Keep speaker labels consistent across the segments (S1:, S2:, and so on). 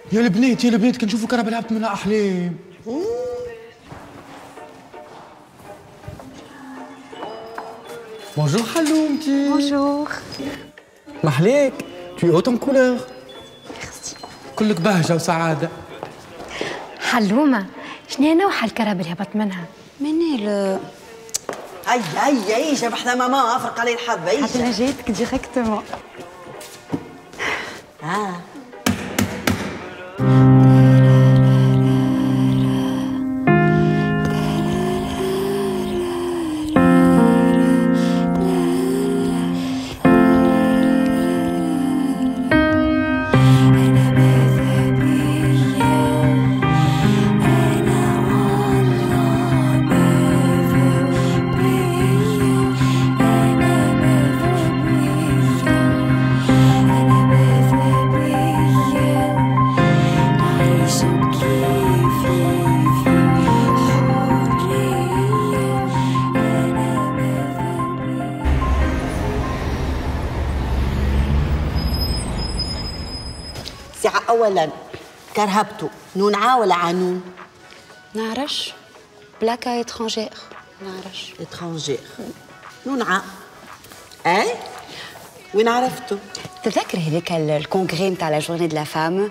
S1: يا البنات يا البنات، كي نشوفوا كرهبة لعبت منها أحلام. بونجور حلومتي.
S2: بونجور.
S1: محليك، tu es haute en couleur.
S2: ميرسي.
S1: كلك بهجة وسعادة.
S2: حلومة، شنو نوع الكرهبة اللي هبط منها؟
S3: منال. اي جاب حدا ماما افرق عليه الحظ. اي
S2: حتى انا جيتك ديريكتومون.
S3: ساعة أولا كرهبته نون عا ولا عنون؟
S4: نعرفش. بلاكا إترانجير. نعرفش.
S3: إترانجير. نون عا. أي؟ وين عرفته؟
S4: تتذكر هذيك الكونغري نتاع لا جورني دو لا فام؟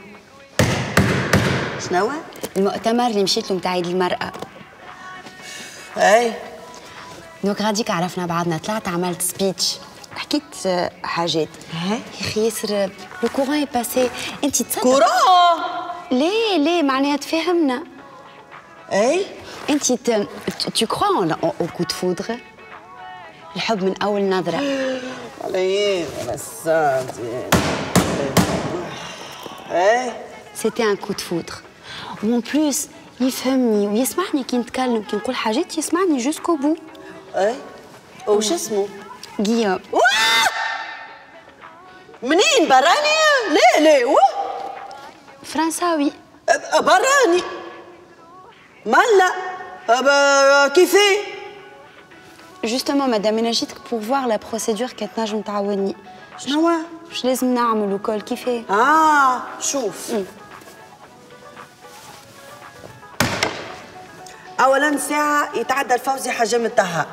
S3: شنو؟
S4: المؤتمر اللي مشيت له نتاع عيد المرأة.
S3: أي.
S4: دونك غاديك عرفنا بعضنا، طلعت عملت سبيتش، حكيت حاجات. يا اخي ياسر لو كورون اي باسي. انت تصدق
S3: كورون؟
S4: ليه معناها تفهمنا.
S3: اي
S4: انت tu crois au coup de foudre؟ الحب من اول نظره.
S3: علي انا الساعتي. اي
S4: سيتي ان coup de foudre. وان بلوس يفهمني ويسمعني كي نتكلم، كي نقول حاجات يسمعني جوسكو بو.
S3: اي وش اسمه؟
S4: غيوم.
S3: منين براني؟ ليه
S4: فرنساوي.
S3: براني مالا كيفاه؟
S4: جوستومون مدام انا جيتك بور فوار لا بروسيدور كي تنجم تعاوني.
S3: شنو؟
S4: واش لازم نعمل وكل كيفاه؟
S3: شوف. اولا ساعة يتعدى الفوزي حجم الطهاء.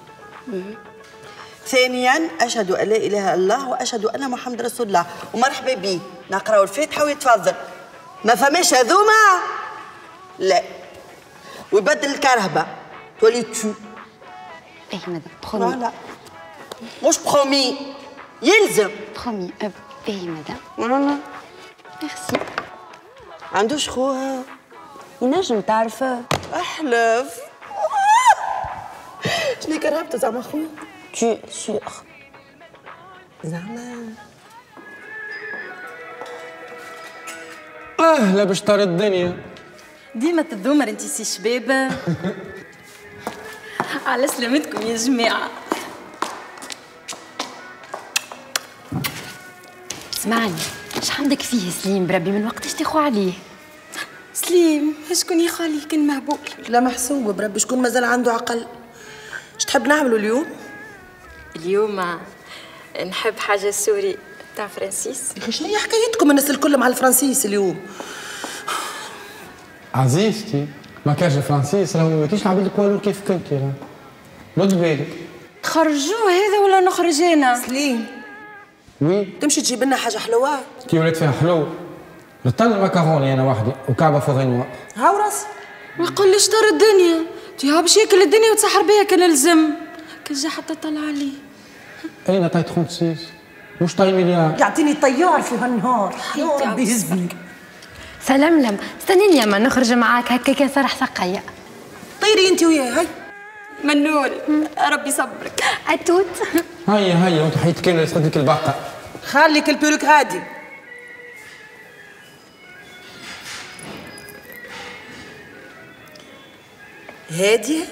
S3: ثانيا اشهد ان لا اله الا الله واشهد ان محمد رسول الله ومرحبا بيه. نقراو الفاتحه ويتفضل. ما فماش هذوما؟ لا. ويبدل الكرهبه تولي تو.
S4: ايه مدام برومي.
S3: لا مش برومي، يلزم
S4: برومي. ايه مدام.
S3: والله.
S4: ميرسي.
S3: عندوش خوها؟
S4: ينجم تعرفه.
S3: احلف. شنو كرهبته زعما خويا؟
S4: Tu sûr.
S3: زعما
S1: لا باش طار الدنيا.
S5: ديما تذومر انتي سي شباب. على سلامتكم يا جماعة.
S2: اسمعني، اش عندك فيه سليم بربي؟ من وقتاش تاخو عليه؟
S5: سليم شكون ياخو عليه؟ كان مهبول.
S3: لا محسوبه بربي، شكون مازال عنده عقل. اش تحب نعملوا اليوم؟
S5: اليوم نحب حاجة سوري تاع فرانسيس.
S3: يا اخي شنو هي حكايتكم الناس الكل مع الفرنسيس اليوم؟
S1: عزيزتي ماكاج فرانسيس راهو ما كاينش نعمل لك والو كيف كنتي. رد بالك.
S5: خرجوه هذا ولا نخرج انا؟
S3: سليم
S1: وي
S3: تمشي تجيب لنا حاجه حلوه.
S1: كي ولات فيها حلو نطل المكروني انا وحدي وكعبه فوغينوا.
S3: هاو راسي.
S5: ويقول لي شطر الدنيا تيها باش ياكل الدنيا وتسحر بيها كان لزم. كان جا حتى طلع عليه.
S1: اين طاي 36 مش طاي مليار.
S3: يعطيني طيار في هالنهار. يا ربي يهزني.
S2: سلام استنيني يا ما نخرج معاك هكا كان صرح سقية.
S3: طيري انت وياه. هاي
S5: منول ربي يصبرك.
S2: اتوت.
S1: هيا وانت حيت كان يسقط لك الباقه.
S3: خليك البيروك هادي. هادية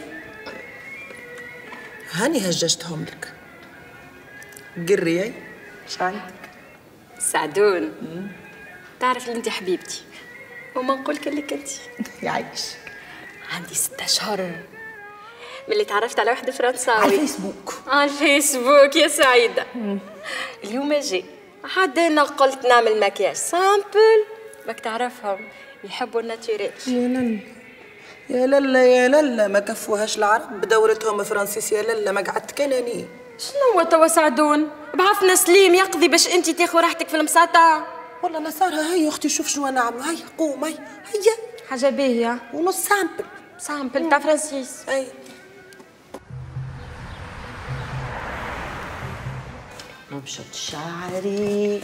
S3: هاني هججتهم لك. قري
S5: اش عندك؟ سعدون. تعرف اللي انت حبيبتي وما نقول لك انت.
S3: يعيش.
S5: عندي 6 أشهر من اللي تعرفت على واحد فرنساوي
S3: على الفيسبوك.
S5: على الفيسبوك يا سعيدة. اليوم جاي عاد انا قلت نعمل مكياج سامبل بك تعرفهم يحبوا الناتوريل.
S6: يا للا يا للا يا للا، ما كفوهاش العرب بدورتهم فرانسيس. يا للا ما قعدت كناني.
S5: شنو توا سعدون؟ بعثنا سليم يقضي باش انت تاخذ راحتك في المساطة.
S6: والله نصارها. هيا اختي شوف شنو نعملوا. هيا قوم هيا
S5: حاجة باهية
S6: ونص سامبل.
S5: سامبل تاع فرانسيس.
S6: اي
S3: مبشط شعري.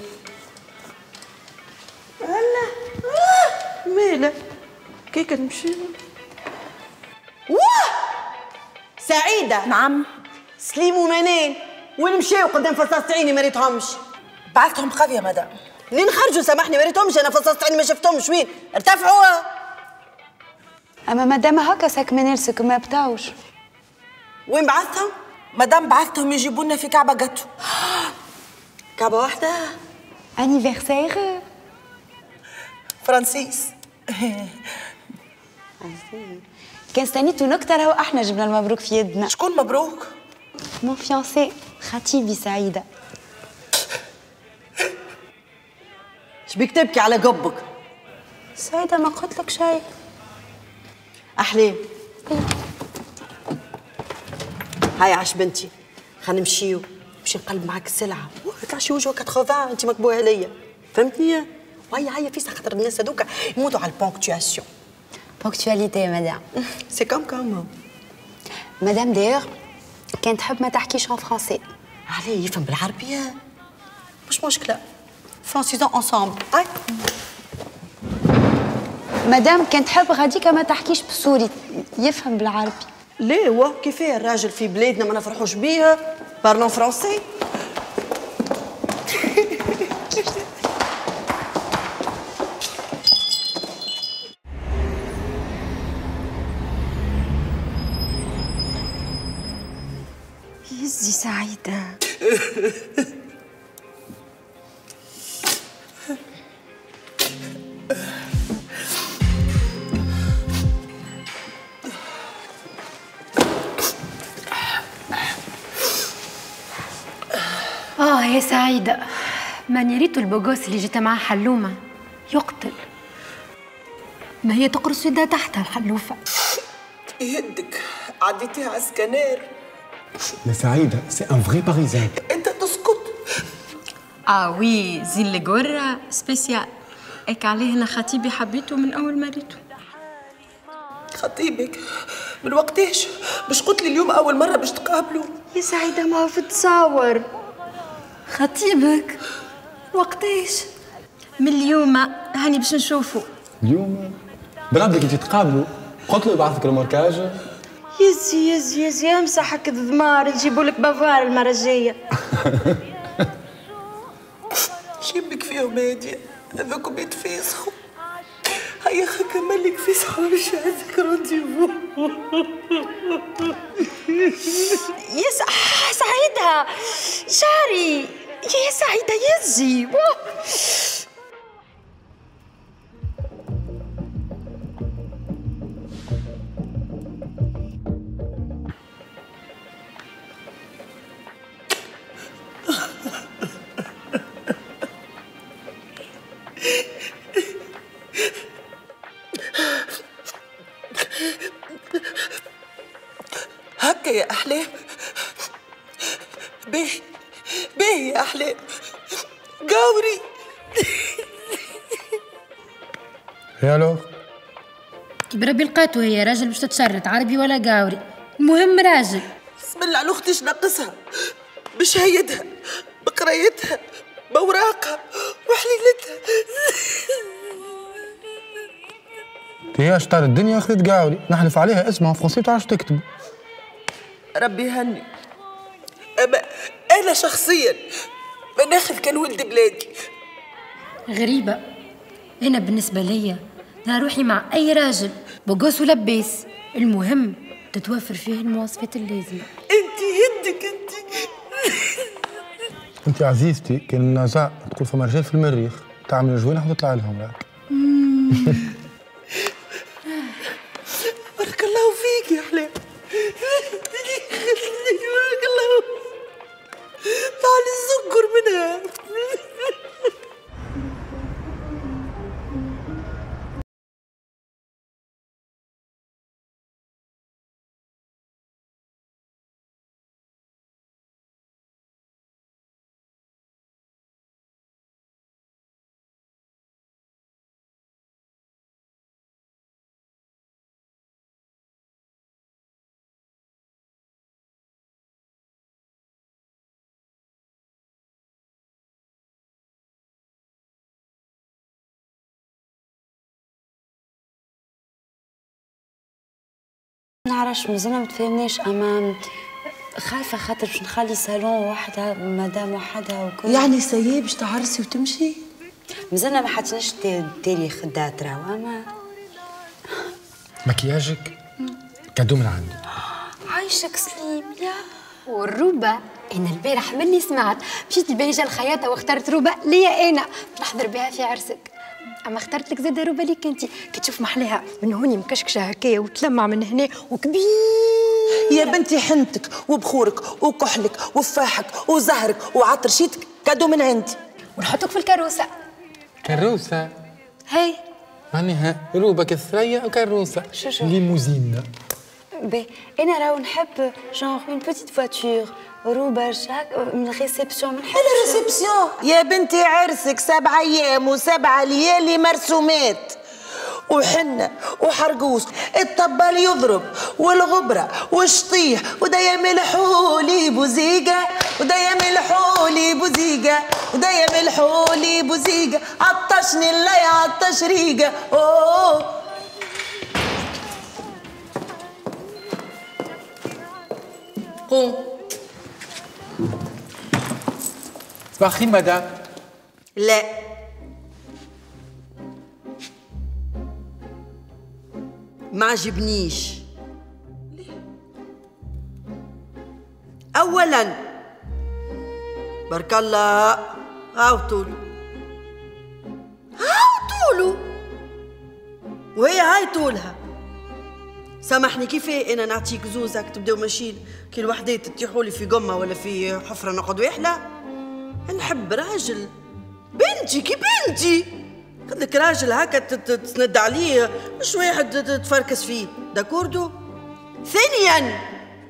S3: هلا ماله كيك تمشي. واه سعيدة.
S6: نعم.
S3: سليم ومنين وين مشاو قدام فصاصة عيني ما ريتهمش.
S6: بعثتهم قضية مدام.
S3: منين خرجوا سامحني ما ريتهمش. انا فصاصة عيني ما شفتهمش. وين ارتفعوا؟
S4: اما مادام هكا ساك منيرسك ما بتاوش.
S3: وين بعثتهم؟
S6: مدام بعثتهم يجيبوا لنا في كعبة قطو.
S3: كعبة واحدة.
S4: انيفرسير
S6: فرانسيس.
S4: كان استنيتو نكتة راهو احنا جبنا المبروك في يدنا.
S6: شكون مبروك؟
S4: مون فيونسي خطيبي سعيدة.
S3: شبيك تبكي على قبك؟
S4: سعيدة ما قلت لك شيء.
S3: أحلام هاي عاش بنتي. خلينا نمشيو باش نقلب معاك السلعة. تعشي وجهك 80 انت مكبوه عليا فهمتني؟ هيا فيسا خاطر الناس هذوك يموتوا على البونكتواسيون.
S4: بونكتواليتي مدام.
S3: سي كوم
S4: مدام داير كانت تحب ما تحكيش ان فرونسي.
S3: عليه يفهم بالعربية مش مشكلة. فرانسيزون انصامبل.
S4: مدام كانت تحب غاديكا ما تحكيش بالسوري يفهم بالعربي.
S3: ليه هو كيفاه الراجل في بلادنا ما نفرحوش بيه بارلون فرونسي.
S5: يزي سعيدة.
S2: يا سعيدة ماني ريتو البوغوس اللي جيت معاه حلومة يقتل. ما هي تقرص يدها تحتها الحلوفة.
S6: يهدك عديتيها على السكانير.
S1: يا سعيدة سي ان فري باريزان.
S6: انت تسكت.
S5: وي زين لقورة سبيسيال. اك عليه انا خطيبي حبيته من اول ما ريته.
S6: خطيبك من وقتاش؟ باش قلت لي اليوم اول مرة باش تقابلوا.
S5: يا سعيدة ما هو في تصاور.
S2: خطيبك وقتاش؟
S5: من اليوم هاني باش نشوفه.
S1: اليوم بربك انت تقابلوا. قلت له يبعث لك الماركاج.
S5: يزي امسحك الضمار نجيبوا لك بافار المرة الجاية.
S6: يمك فيهم هادية هذوكم يتفيسخوا. هيا كملك فيسخوا باش عندك رونديفو.
S5: يا سعيدة شعري. يا سعيدة يزي.
S6: هكا يا أحلام. باهي يا أحلام. قاوري.
S1: يا لو
S2: كي بربي لقاتو هي راجل باش تتشرط عربي ولا قاوري. المهم راجل.
S6: بسم الله على اختي ناقصها بشهيدها بقرايتها بوراقها وحليلتها.
S1: هي شطار الدنيا اخذت قاوري نحلف عليها اسمها فرنسي تعرفش تكتب.
S6: ربي يهني. أما أنا شخصيا ما ناخذ كان ولد بلادي.
S2: غريبة. أنا بالنسبة ليا روحي مع أي راجل بقوس ولباس المهم تتوفر فيه المواصفات اللازمة.
S6: أنت هدك
S1: انت عزيزتي كان النزاع تقول فما رجال في المريخ تعمل جوينة وتطلع لهم راك.
S6: بارك الله فيك يا حلال. بارك الله. طالع السكر منها.
S4: نعرفش مازلنا ما تفاهمناش اما خايفه خاطر باش نخلي صالون وحدها مدام وحدها وكل.
S6: يعني سيي باش تعرسي وتمشي؟
S4: مازلنا ما حطيناش تاريخ الدات راهو اما
S1: مكياجك كادو من عندي.
S4: عايشك سليم يا
S2: والروبة أنا البارح مني سمعت مشيت لبهجة الخياطة واخترت روبة ليا أنا نحضر بها في عرسك. أما اخترت لك زادة روبة ليك أنت كي تشوف محلاها من هوني مكشكشة هكايا وتلمع من هنا وكبير.
S6: يا بنتي حنتك وبخورك وكحلك وفاحك وزهرك وعطرشيتك كادو من عندي.
S2: ونحطك في الكروسة.
S1: كروسة؟
S2: هاي
S1: معناها روبة كالثريا وكروسة
S4: شو
S1: ليموزين.
S4: بي انا راهو نحب جونغ اون بوتيت فواتور روبه هكا من ريسبسيون. من حل
S6: الريسبسيون يا بنتي عرسك 7 أيام و7 ليالي مرسومات وحنة وحرقوس، الطبال يضرب والغبرة والشطيح ودايا ملحولي بوزيقة ودايا ملحولي بوزيقة ودايا ملحولي بوزيقة عطشني الله يعطش ريقة. أوه قوم.
S1: صباح الخير مدام.
S3: لا ما عجبنيش. اولا بارك الله هاو طولو وهي هاي طولها. سامحني كيفاه انا نعطيك زوزك تبداو ماشيين كي الوحدات تطيحوا لي في قمه ولا في حفره نقعد وحله؟ نحب راجل بنتي كي بنتي خذلك راجل هكا تسند عليه مش واحد تفركس فيه. داكوردو. ثانيا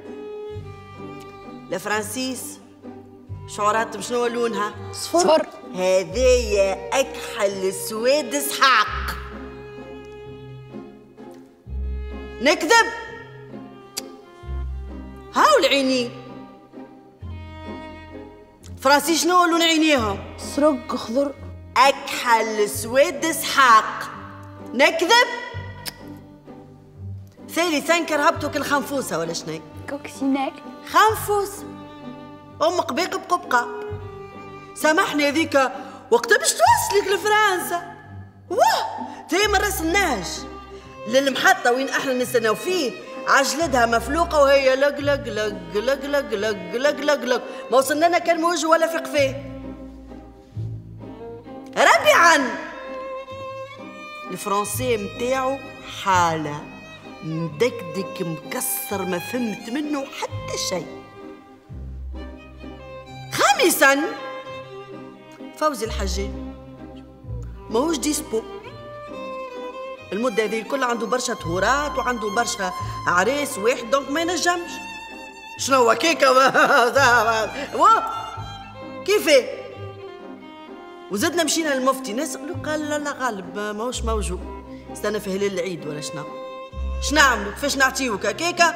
S3: لفرانسيس شعرات شنو لونها؟
S2: صفر.
S3: هذايا اكحل سواد اسحاق. نكذب؟ هاو العينين فرنسي شنو لون عينيهم؟
S6: سرق خضر.
S3: اكحل سواد اسحاق. نكذب؟ ثالثا كرهبتك الخنفوسه ولا شنو؟
S2: كوكسينال.
S3: خنفوس ام قبيق بقبقه. سامحني هذيك وقتها باش توصلك لفرنسا. واه تي ما رسلناش للمحطة وين احنا نستناو فيه عجلتها مفلوقة وهي لق لق لق لق لق لق لق لق لق ما وصلنا كان موجه ولا في قفاه. رابعا الفرنسي متاعو حالة مدكدك مكسر ما فهمت منه حتى شيء. خامسا فوزي الحجاج ماهوش ديسبو المدة هذه الكل عنده برشا تهورات وعنده برشا عريس واحد دونك ما ينجمش. شنو هو كيكا كيفاه؟ وزدنا مشينا للمفتي نسألو قال لا غالب ماهوش موجود استنى في هلال العيد ولا شنو نعملو كيفاش نعطيوك كيكا؟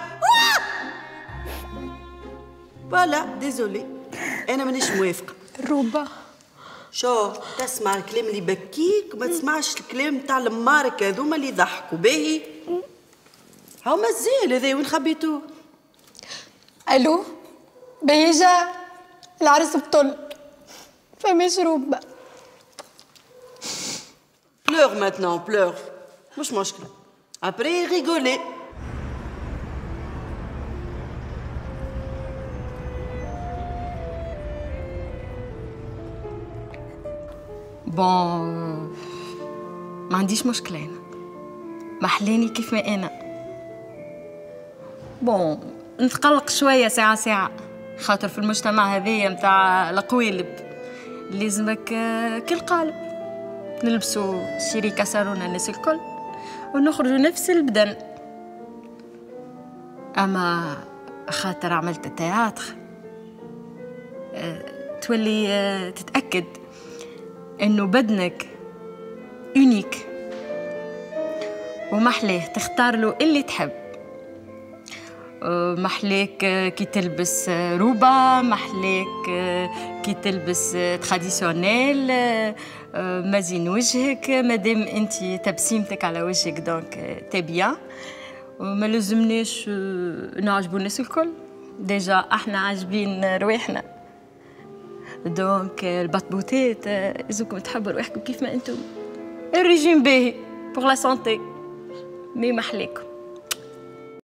S3: فوالا ديزولي انا مانيش موافقة.
S2: الروبة
S3: شو تسمع الكلام اللي يبكيك وما تسمعش الكلام تاع المارك هذوما اللي يضحكوا باهي. هاو مازال هذا وين خبيتوه؟
S2: الو بهيجة العرس بطل فماش روبة.
S3: بلوغ ماتنون بلوغ مش مشكلة ابري ريغولي.
S5: بون ما عنديش مشكلة أنا محلاني كيف ما أنا. بون نتقلق شوية ساعة خاطر في المجتمع هذايا متاع القوالب لازمك كل قالب نلبسوا شريكة سارونا الناس الكل ونخرجوا نفس البدن. أما خاطر عملت التياتر تولي تتأكد إنه بدنك يونيك ومحلاه تختار له اللي تحب. محلاك كي تلبس روبة، محلاك كي تلبس تراديسيونيل، مازين وجهك مادام انت تبسيمتك على وجهك دونك تي بيان. وما لازمناش نعجبوا الناس الكل. ديجا احنا عاجبين رواحنا، دونك البطبوطات لازمكم تحبوا رواحكم كيف ما انتم. الريجيم باهي بور لا سونتي، مي محليكم.